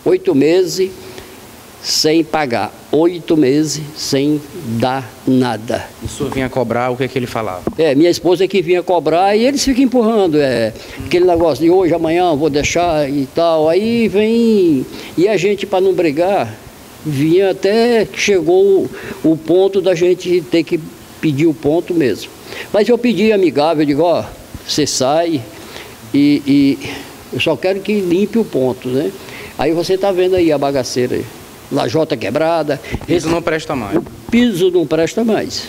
8 meses sem pagar, 8 meses sem dar nada. E o senhor vinha cobrar, o que ele falava? Minha esposa que vinha cobrar e eles ficam empurrando, aquele negócio de hoje, amanhã, vou deixar e tal. Aí vem, e a gente, para não brigar, vinha até que chegou o ponto da gente ter que pedir o ponto mesmo. Mas eu pedi amigável, eu digo, ó, você sai e eu só quero que limpe o ponto, né? Aí você tá vendo aí a bagaceira aí. Lajota quebrada. O piso não presta mais. O piso não presta mais.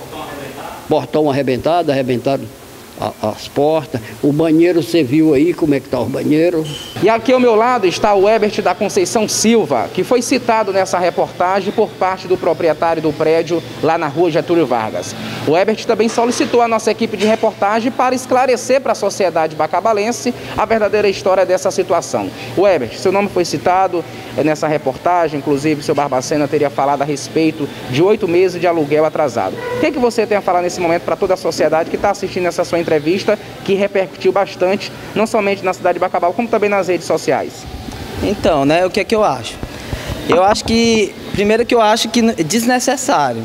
Portão arrebentado, arrebentaram as portas. O banheiro, você viu aí como é que está o banheiro. E aqui ao meu lado está o Herbert da Conceição Silva, que foi citado nessa reportagem por parte do proprietário do prédio lá na rua Getúlio Vargas. O Herbert também solicitou a nossa equipe de reportagem para esclarecer para a sociedade bacabalense a verdadeira história dessa situação. O Herbert, seu nome foi citado nessa reportagem, inclusive o seu Barbacena teria falado a respeito de 8 meses de aluguel atrasado. O que você tem a falar nesse momento para toda a sociedade que está assistindo essa sua entrevista, que repercutiu bastante, não somente na cidade de Bacabal, como também nas redes sociais? Então, né, o que é que eu acho? Eu acho que, primeiro que eu acho que desnecessário,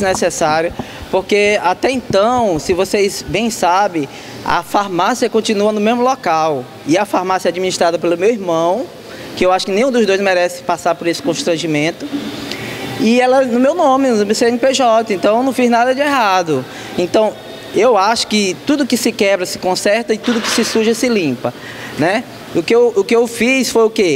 porque até então, se vocês bem sabem, a farmácia continua no mesmo local, e a farmácia é administrada pelo meu irmão, que eu acho que nenhum dos dois merece passar por esse constrangimento, e ela no meu nome, no meu CNPJ, então eu não fiz nada de errado. Então, eu acho que tudo que se quebra se conserta e tudo que se suja se limpa, né? O que eu fiz foi o quê?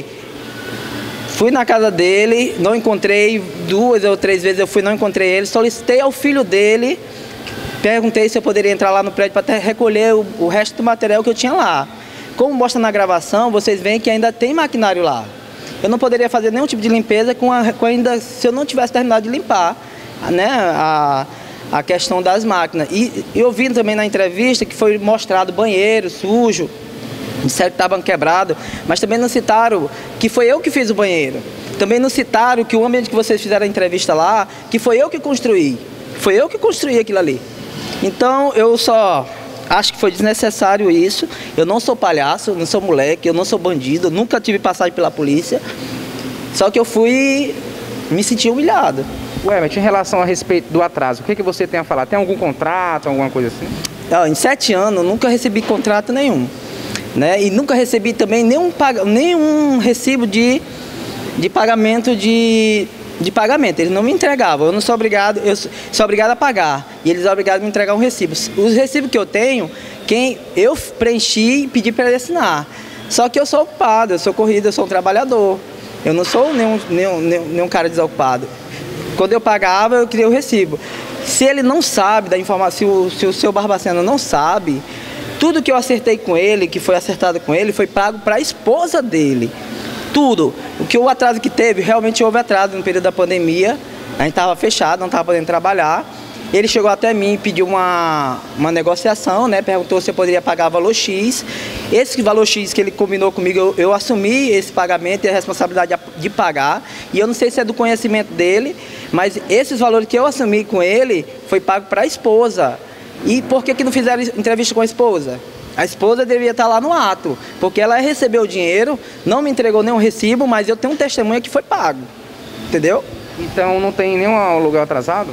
Fui na casa dele, não encontrei, 2 ou 3 vezes eu fui, não encontrei ele, solicitei ao filho dele, perguntei se eu poderia entrar lá no prédio para recolher o resto do material que eu tinha lá. Como mostra na gravação, vocês veem que ainda tem maquinário lá. Eu não poderia fazer nenhum tipo de limpeza ainda se eu não tivesse terminado de limpar, né, a questão das máquinas. E eu vi também na entrevista que foi mostrado banheiro sujo, disseram que estavam quebrados, mas também não citaram que foi eu que fiz o banheiro. Também não citaram que o ambiente que vocês fizeram a entrevista lá, que foi eu que construí. Foi eu que construí aquilo ali. Então, eu só acho que foi desnecessário isso. Eu não sou palhaço, eu não sou moleque, eu não sou bandido, eu nunca tive passagem pela polícia. Só que eu me senti humilhado. Herbert, em relação a respeito do atraso, o que você tem a falar? Tem algum contrato, alguma coisa assim? Em 7 anos, eu nunca recebi contrato nenhum, né? E nunca recebi também nenhum recibo de pagamento de pagamento. Eles não me entregavam, eu sou obrigado a pagar. E eles são obrigados a me entregar um recibo. Os recibos que eu tenho, eu preenchi e pedi para ele assinar. Só que eu sou ocupado, eu sou corrido, eu sou um trabalhador. Eu não sou nenhum cara desocupado. Quando eu pagava, eu queria o recibo. Se ele não sabe da informação, se o seu Barbacena não sabe, tudo que eu acertei com ele, que foi acertado com ele, foi pago para a esposa dele. Tudo. O atraso que teve, realmente houve atraso no período da pandemia. A gente estava fechado, não estava podendo trabalhar. Ele chegou até mim e pediu uma negociação, né? Perguntou se eu poderia pagar valor X. Esse valor X que ele combinou comigo, eu assumi esse pagamento e a responsabilidade de pagar. E eu não sei se é do conhecimento dele, mas esses valores que eu assumi com ele foi pago para a esposa. E por que não fizeram entrevista com a esposa? A esposa deveria estar lá no ato, porque ela recebeu o dinheiro, não me entregou nenhum recibo, mas eu tenho um testemunho que foi pago. Entendeu? Então não tem nenhum aluguel atrasado?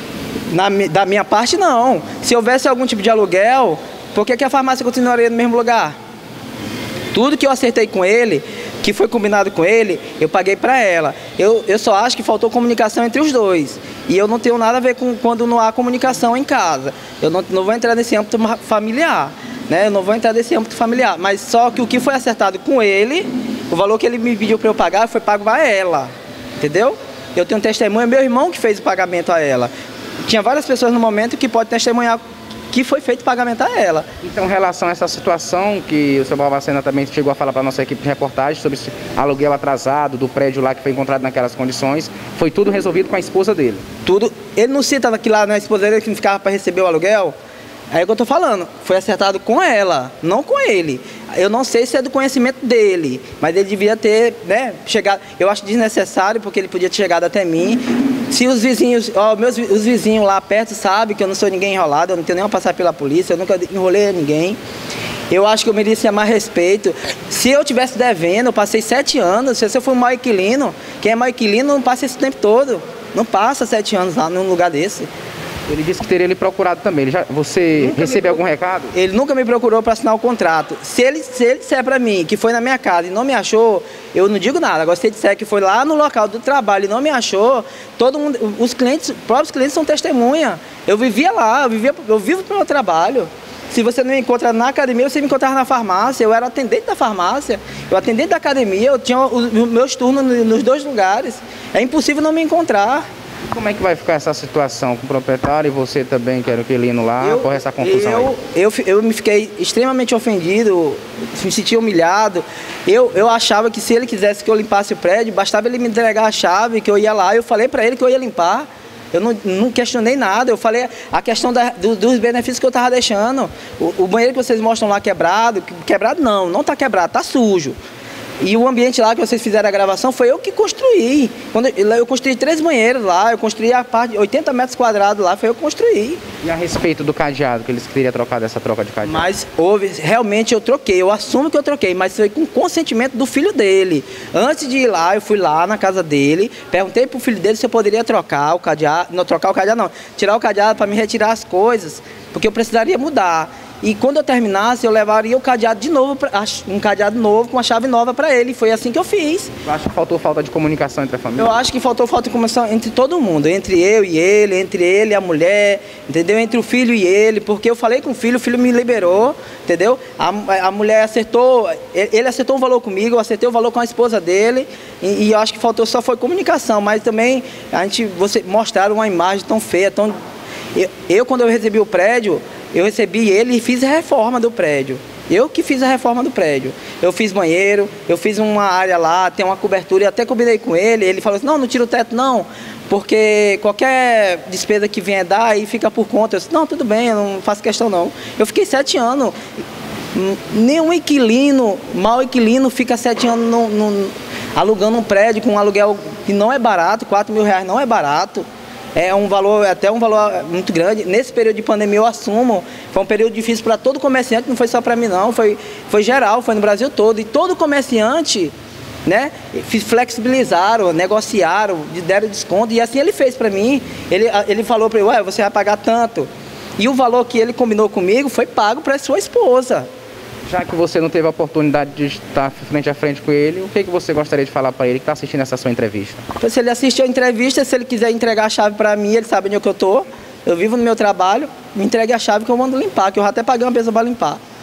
Da minha parte, não. Se houvesse algum tipo de aluguel, por que a farmácia continuaria no mesmo lugar? Tudo que eu acertei com ele, que foi combinado com ele, eu paguei para ela. Eu só acho que faltou comunicação entre os dois. E eu não tenho nada a ver com quando não há comunicação em casa. Eu não vou entrar nesse âmbito familiar, né? Eu não vou entrar nesse âmbito familiar. Mas só que o que foi acertado com ele, o valor que ele me pediu para eu pagar, foi pago a ela. Entendeu? Eu tenho um testemunho, meu irmão que fez o pagamento a ela. Tinha várias pessoas no momento que podem testemunhar que foi feito pagamento a ela. Então, em relação a essa situação, que o seu Barbacena também chegou a falar para a nossa equipe de reportagem sobre esse aluguel atrasado do prédio lá que foi encontrado naquelas condições, foi tudo resolvido com a esposa dele? Tudo. Ele não cita que lá na esposa dele que não ficava para receber o aluguel? É o que eu estou falando, foi acertado com ela, não com ele. Eu não sei se é do conhecimento dele, mas ele devia ter, né, chegado. Eu acho desnecessário, porque ele podia ter chegado até mim. Se os vizinhos, os vizinhos lá perto sabem que eu não sou ninguém enrolado, eu não tenho nem a passar pela polícia, eu nunca enrolei ninguém. Eu acho que eu merecia mais respeito. Se eu tivesse devendo, eu passei 7 anos. Se eu for um mau inquilino, quem é mau inquilino não passa esse tempo todo. Não passa 7 anos lá num lugar desse. Ele disse que teria lhe procurado também. Você recebeu algum recado? Ele nunca me procurou para assinar o contrato. Se ele disser para mim que foi na minha casa e não me achou, eu não digo nada. Agora, se ele disser que foi lá no local do trabalho e não me achou, todo mundo, os próprios clientes são testemunha. Eu vivia lá, eu vivo para o meu trabalho. Se você não me encontra na academia, você me encontrava na farmácia. Eu era atendente da farmácia, eu atendente da academia, eu tinha os meus turnos nos 2 lugares. É impossível não me encontrar. Como é que vai ficar essa situação com o proprietário e você também, que era o inquilino lá, por essa confusão aí? Eu me fiquei extremamente ofendido, me senti humilhado. Eu achava que se ele quisesse que eu limpasse o prédio, bastava ele me entregar a chave, que eu ia lá. Eu falei para ele que eu ia limpar. Eu não questionei nada, eu falei a questão dos benefícios que eu estava deixando. O banheiro que vocês mostram lá quebrado não está quebrado, está sujo. E o ambiente lá que vocês fizeram a gravação foi eu que construí. Eu construí 3 banheiros lá, eu construí a parte de 80 metros quadrados lá, foi eu que construí. E a respeito do cadeado, que eles queriam trocar dessa troca de cadeado? Mas realmente eu troquei, eu assumo que eu troquei, mas foi com consentimento do filho dele. Antes de ir lá, eu fui lá na casa dele, perguntei pro filho dele se eu poderia trocar o cadeado, tirar o cadeado para me retirar as coisas, porque eu precisaria mudar. E quando eu terminasse, eu levaria o cadeado de novo, um cadeado novo, com uma chave nova para ele. Foi assim que eu fiz. Eu acho que faltou falta de comunicação entre a família? Eu acho que faltou falta de comunicação entre todo mundo. Entre eu e ele, entre ele e a mulher, entendeu? Entre o filho e ele, porque eu falei com o filho me liberou, entendeu? A mulher acertou, ele acertou um valor comigo, eu acertei o valor com a esposa dele. E eu acho que faltou só foi comunicação, mas também você mostraram uma imagem tão feia, tão... Quando eu recebi o prédio, eu recebi ele e fiz a reforma do prédio. Eu que fiz a reforma do prédio. Eu fiz banheiro, eu fiz uma área lá, tem uma cobertura, e até combinei com ele. Ele falou assim, não tira o teto não, porque qualquer despesa que venha dar, aí fica por conta. Eu disse, não, tudo bem, eu não faço questão não. Eu fiquei 7 anos. Nenhum inquilino, mau inquilino, fica 7 anos alugando um prédio com um aluguel que não é barato, R$4.000 não é barato. É um valor, até um valor muito grande. Nesse período de pandemia eu assumo, foi um período difícil para todo comerciante, não foi só para mim não, foi geral, foi no Brasil todo. E todo comerciante, né, flexibilizaram, negociaram, deram desconto, e assim ele fez para mim. Ele falou para mim, ué, você vai pagar tanto. E o valor que ele combinou comigo foi pago para sua esposa. Já que você não teve a oportunidade de estar frente a frente com ele, o que você gostaria de falar para ele que está assistindo essa sua entrevista? Se ele assistiu a entrevista, se ele quiser entregar a chave para mim, ele sabe onde eu estou. Eu vivo no meu trabalho, me entregue a chave que eu mando limpar, que eu até paguei uma pessoa para limpar.